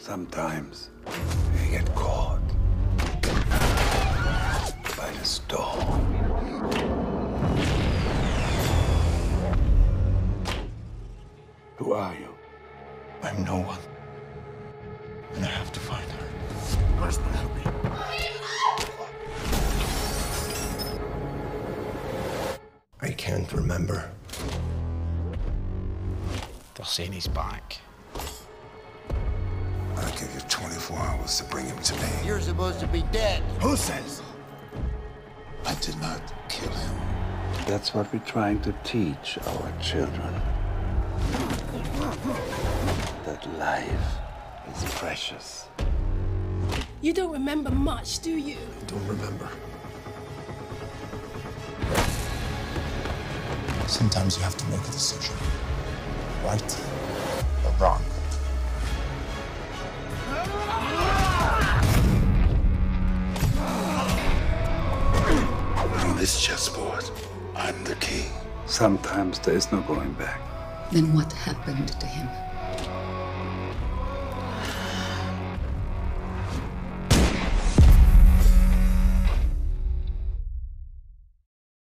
Sometimes you get caught by the storm. Who are you? I'm no one. And I have to find her. Where's Penelope? I can't remember. They're saying he's back. I'll give you 24 hours to bring him to me. You're supposed to be dead. Who says? I did not kill him. That's what we're trying to teach our children. That life is precious. You don't remember much, do you? I don't remember. Sometimes you have to make a decision. Right or wrong. On this chessboard, I'm the king. Sometimes there is no going back. Then what happened to him?